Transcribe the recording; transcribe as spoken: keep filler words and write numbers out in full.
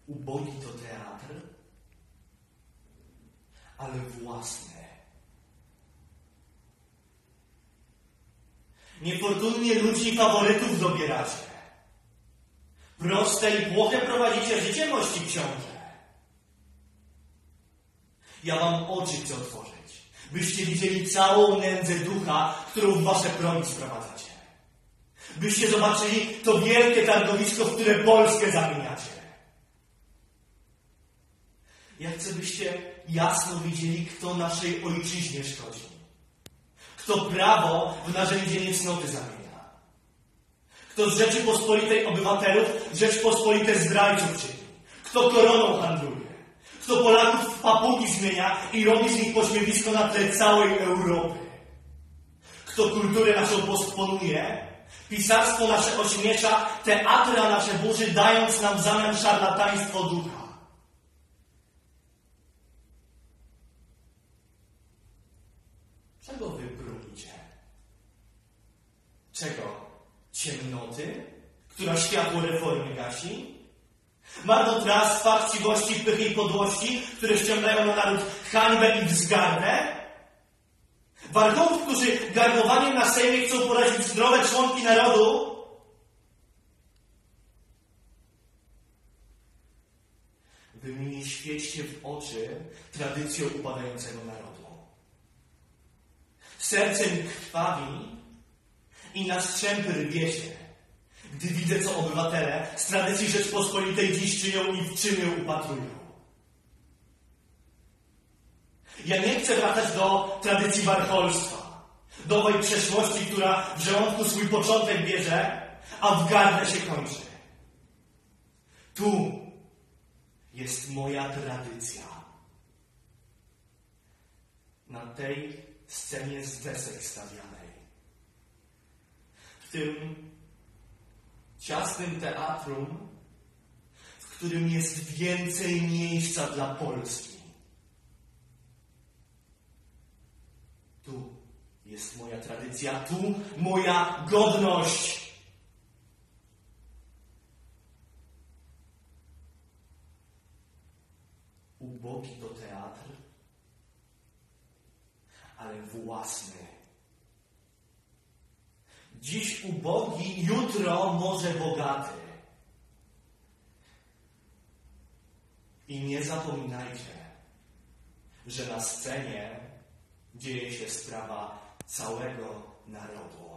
Ubogi to teatr, ale własny. Niefortunnie ludzi i faworytów dobieracie. Proste i płoche prowadzicie życie, mości książę. Ja wam oczy chcę otworzyć, byście widzieli całą nędzę ducha, którą w wasze progi sprowadzacie. Byście zobaczyli to wielkie targowisko, w które Polskę zamieniacie. Ja chcę, byście jasno widzieli, kto naszej ojczyźnie szkodzi. Kto prawo w narzędzie niecnoty zamienia. Kto z Rzeczypospolitej obywatelów Rzeczpospolite zdrajców czyni. Kto koroną handluje. Kto Polaków w papugi zmienia i robi z nich pośmiewisko na tle całej Europy. Kto kulturę naszą postponuje, pisarstwo nasze ośmiesza, teatra nasze burzy, dając nam w zamian szarlataństwo ducha. Czego wy bronicie? Czego? Ciemnoty, która światło reformy gasi? Marnotrawstwa, chciwości, pychy i podłości, które ściągają na naród hańbę i wzgardę? Warchołów, którzy gardowaniem na Sejmie chcą porazić zdrowe członki narodu? Wy mi nie świećcie w oczy tradycją upadającego narodu. Serce mi krwawi i na strzępy rwiecie, gdy widzę, co obywatele z tradycji Rzeczpospolitej dziś czynią i w czym ją upatrują. Ja nie chcę wracać do tradycji warcholstwa, do owej przeszłości, która w żołądku swój początek bierze, a w gardle się kończy. Tu jest moja tradycja. Na tej scenie z desek stawianej. W tym ciasnym teatrum, w którym jest więcej miejsca dla Polski. Tu jest moja tradycja, tu moja godność. Ubogi to teatr, ale własny. Dziś ubogi, jutro może bogaty. I nie zapominajcie, że na scenie dzieje się sprawa całego narodu.